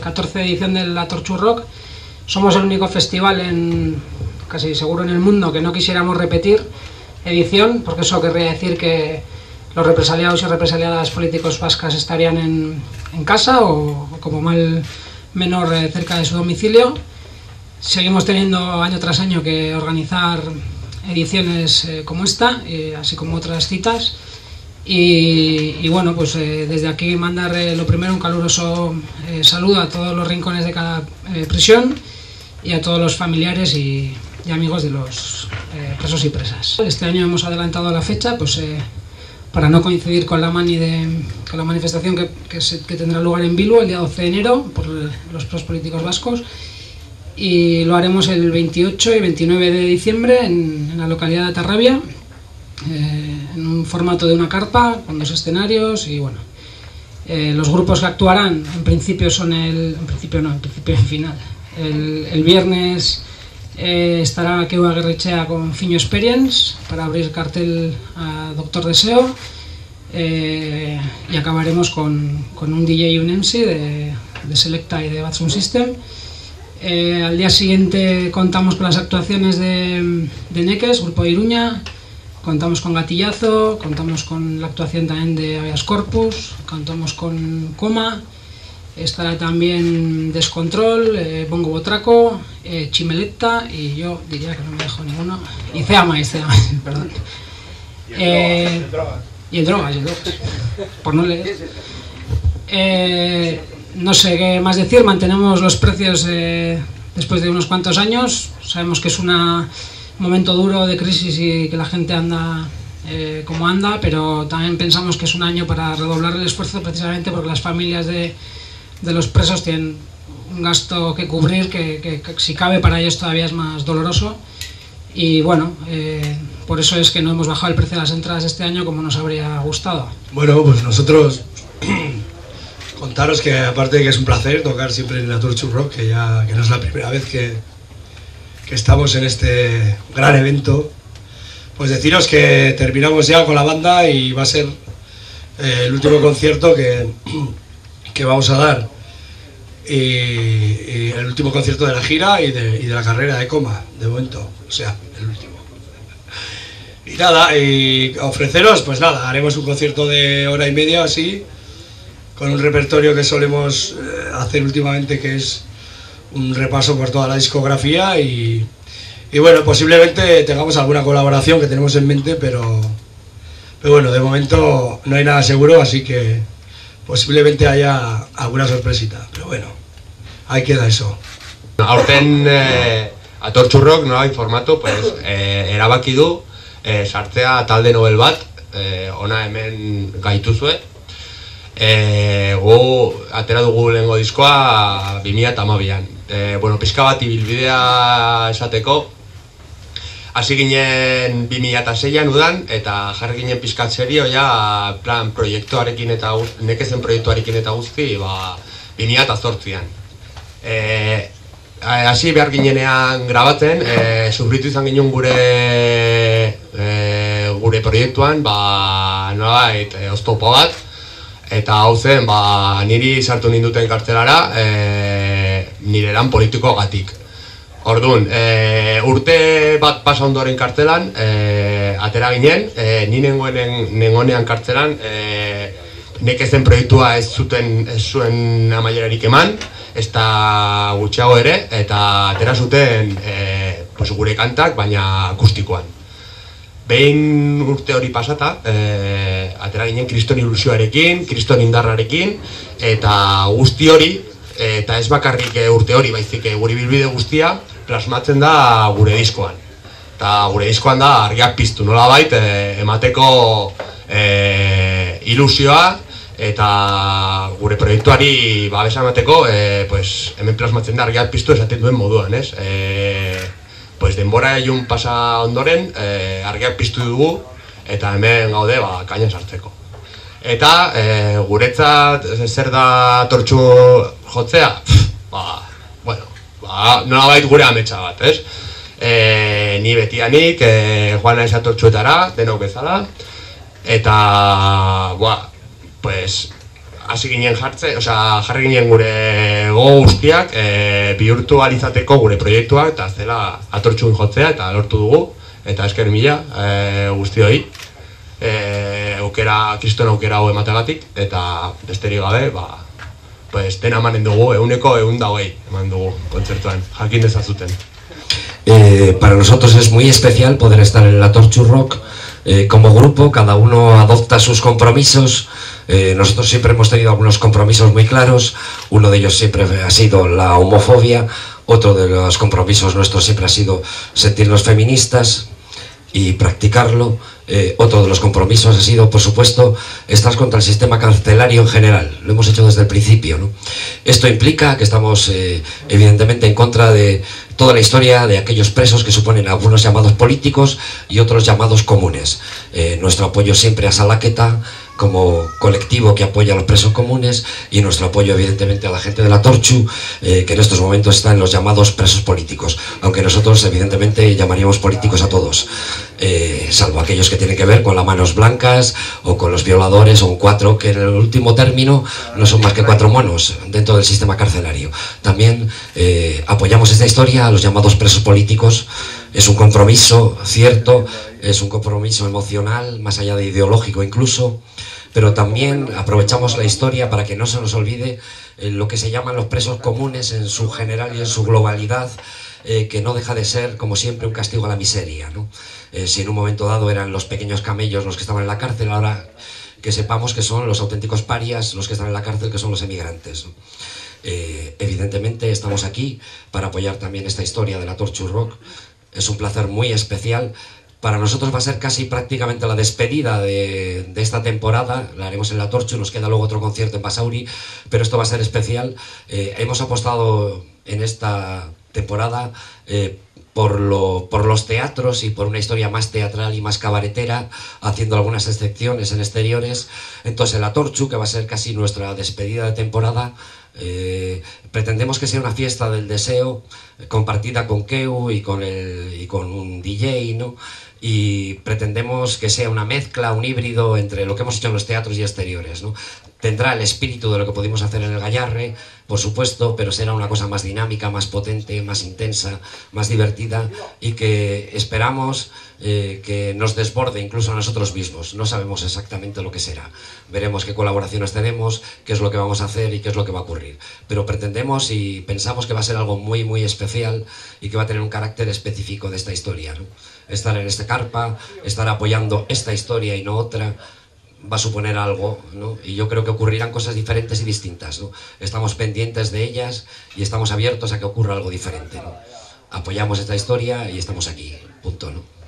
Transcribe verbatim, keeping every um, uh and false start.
catorce edición de la Torture Rock. Somos el único festival, en casi seguro en el mundo, que no quisiéramos repetir edición, porque eso querría decir que los represaliados y represaliadas políticos vascas estarían en, en casa o, o como mal menor eh, cerca de su domicilio. Seguimos teniendo año tras año que organizar ediciones eh, como esta, eh, así como otras citas. Y, y bueno, pues eh, desde aquí mandar eh, lo primero un caluroso eh, saludo a todos los rincones de cada eh, prisión y a todos los familiares y, y amigos de los eh, presos y presas. Este año hemos adelantado la fecha pues eh, para no coincidir con la, mani de, con la manifestación que, que, se, que tendrá lugar en Bilbo el día doce de enero por los presos políticos vascos, y lo haremos el veintiocho y veintinueve de diciembre en, en la localidad de Atarrabia, eh, en un formato de una carpa con dos escenarios. Y bueno, eh, los grupos que actuarán en principio son el en principio no en principio en final el, el viernes eh, estará Keu Aguirrechea con Fiño Experience para abrir cartel a Doctor Deseo, eh, y acabaremos con, con un D J y un M C de, de Selecta y de Bad Sound System. Eh, al día siguiente contamos con las actuaciones de, de Neques, Grupo de Iruña, contamos con Gatillazo, contamos con la actuación también de Habeas Corpus, contamos con Coma, estará también Descontrol, eh, Bongo Botraco, eh, Chimeletta, y yo diría que no me dejo ninguno, y Ceamais, Ceamais, perdón. Eh, y el Drogas, y el Drogas, por no leer. Eh, no sé qué más decir, mantenemos los precios eh, después de unos cuantos años. Sabemos que es una, un momento duro de crisis y que la gente anda eh, como anda, pero también pensamos que es un año para redoblar el esfuerzo, precisamente porque las familias de, de los presos tienen un gasto que cubrir que, que, que si cabe para ellos todavía es más doloroso. Y bueno, eh, por eso es que no hemos bajado el precio de las entradas este año como nos habría gustado. Bueno, pues nosotros contaros que, aparte de que es un placer tocar siempre en la Torture Rock, que ya que no es la primera vez que, que estamos en este gran evento, pues deciros que terminamos ya con la banda y va a ser eh, el último concierto que, que vamos a dar, y, y el último concierto de la gira y de, y de la carrera de Coma, de momento, o sea, el último. Y nada, y ofreceros, pues nada, haremos un concierto de hora y media así, con un repertorio que solemos eh, hacer últimamente, que es un repaso por toda la discografía, y, y bueno, posiblemente tengamos alguna colaboración que tenemos en mente, pero, pero bueno, de momento no hay nada seguro, así que posiblemente haya alguna sorpresita, pero bueno, ahí queda eso. Aurten eh, a Torture Rock no hay formato, pues eh, erabaki du eh, sartzea talde nobel bat, eh, ona hemen gaituzue. E, gu atera dugu lehengo diskoa bi mila hamabian. E, bueno, pixka bat ibilbidea esateko, hasi ginen bi mila seian udan, eta jarri ginen pixkat serio ja plan proiektuarekin eta nekezen proiektuarekin eta guzti ba, bi mila zortzian. E, hasi behar ginenean grabatzen, e, sufritu izan ginen gure e, gure proiektuan, ba, nolabait, e, oztopo bat. Eta hau zen, ba, niri sartu ninduten kartzelara e, nire lan politikoagatik. Orduan, e, urte bat pasa ondoren kartzelan, e, atera ginen, e, ni nengoenean kartzelan, e, nekezen proiektua ez zuten ez zuen amaierarik eman, ez da gutxiago ere, eta atera zuten e, pues, gure kantak, baina akustikoan. Behin urte hori pasata, e, atera ginen kriston ilusioarekin, kriston indarrarekin, eta guzti hori, eta ez bakarrik urte hori, baizik gure bilbide guztia, plasmatzen da gure diskoan. Eta gure diskoan da argiak piztu, nolabait, e, emateko e, ilusioa, eta gure proiektuari babesa emateko, e, pues, hemen plasmatzen da argiak piztu esaten duen moduan, ez? E, Pues denbora egin pasa ondoren, eh, argiak piztu dugu, eta hemen gaude ba, kaina sartzeko. Eta e, guretzat zer da tortxu jotzea? Ba, bueno, ba, nolabait gure ametsa bat, ez? E, ni betianik, e, joan naiz tortxuetara, denok bezala, eta, ba, pues, hasi ginen jartze, osea, jarri ginen gure gogo guztiak e, bihurtu alizateko gure proiektua eta zela atortxun jotzea eta lortu dugu eta esker mila e, guztioi e, aukera, kriston aukera hau emategatik eta besterik gabe ba, pues, dena emanen dugu, eguneko egun dagoei eman dugu kontzertuan, jakin dezazuten. Eh, para nosotros es muy especial poder estar en la Torture Rock eh, como grupo, cada uno adopta sus compromisos. Eh, nosotros siempre hemos tenido algunos compromisos muy claros, uno de ellos siempre ha sido la homofobia, otro de los compromisos nuestros siempre ha sido sentirnos feministas y practicarlo. Eh, otro de los compromisos ha sido, por supuesto, estar contra el sistema carcelario en general. Lo hemos hecho desde el principio, ¿no? Esto implica que estamos, eh, evidentemente, en contra de toda la historia de aquellos presos que suponen algunos llamados políticos y otros llamados comunes. Eh, nuestro apoyo siempre a Salaqueta como colectivo que apoya a los presos comunes y nuestro apoyo evidentemente a la gente de la Torchu eh, que en estos momentos está en los llamados presos políticos, aunque nosotros evidentemente llamaríamos políticos a todos, eh, salvo aquellos que tienen que ver con las manos blancas o con los violadores o un cuatro, que en el último término no son más que cuatro monos dentro del sistema carcelario. También eh, apoyamos esta historia a los llamados presos políticos. Es un compromiso cierto, es un compromiso emocional, más allá de ideológico incluso, pero también aprovechamos la historia para que no se nos olvide eh, lo que se llaman los presos comunes en su general y en su globalidad, eh, que no deja de ser, como siempre, un castigo a la miseria, ¿no? Eh, si en un momento dado eran los pequeños camellos los que estaban en la cárcel, ahora que sepamos que son los auténticos parias los que están en la cárcel, que son los emigrantes, ¿no? Eh, evidentemente estamos aquí para apoyar también esta historia de la Torture Rock. Es un placer muy especial. Para nosotros va a ser casi prácticamente la despedida de, de esta temporada. La haremos en la Torchu, nos queda luego otro concierto en Basauri, pero esto va a ser especial. Eh, hemos apostado en esta temporada eh, por, lo, por los teatros y por una historia más teatral y más cabaretera, haciendo algunas excepciones en exteriores. Entonces en la Torchu, que va a ser casi nuestra despedida de temporada, Eh, pretendemos que sea una fiesta del deseo eh, compartida con Keu y con, el, y con un D J, ¿no? Y pretendemos que sea una mezcla, un híbrido entre lo que hemos hecho en los teatros y exteriores, ¿no? Tendrá el espíritu de lo que pudimos hacer en el Gallarre, por supuesto, pero será una cosa más dinámica, más potente, más intensa, más divertida y que esperamos eh, que nos desborde incluso a nosotros mismos. No sabemos exactamente lo que será. Veremos qué colaboraciones tenemos, qué es lo que vamos a hacer y qué es lo que va a ocurrir. Pero pretendemos y pensamos que va a ser algo muy, muy especial y que va a tener un carácter específico de esta historia, ¿no? Estar en este carpa, estar apoyando esta historia y no otra, va a suponer algo, ¿no? Y yo creo que ocurrirán cosas diferentes y distintas, ¿no? Estamos pendientes de ellas y estamos abiertos a que ocurra algo diferente, ¿no? Apoyamos esta historia y estamos aquí, punto, ¿no?